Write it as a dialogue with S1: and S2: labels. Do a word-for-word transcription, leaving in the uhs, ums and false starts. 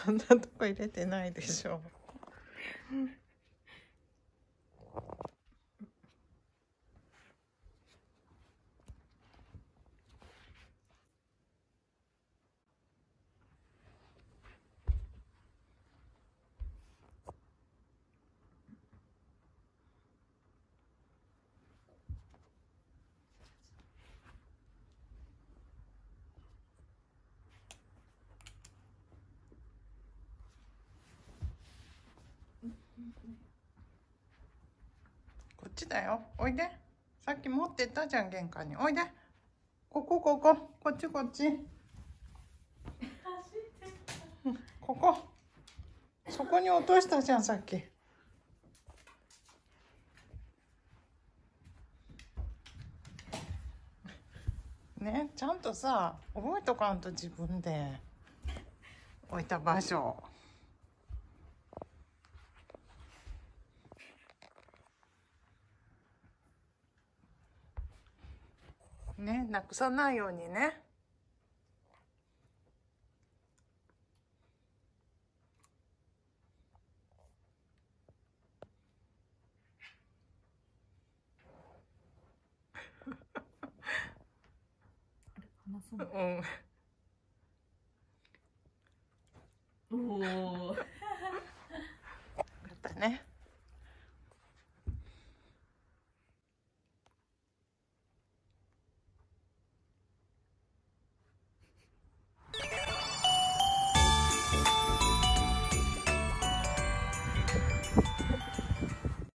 S1: そんなとこ入れてないでしょ。こっちだよ。おいで。さっき持ってったじゃん、玄関に。おいで。ここ、ここ。こっち、こっち。ここ。そこに落としたじゃん、さっき。ね、ちゃんとさ、覚えとかんと自分で置いた場所。ね、なくさないようにね。
S2: 話そう。
S1: うん。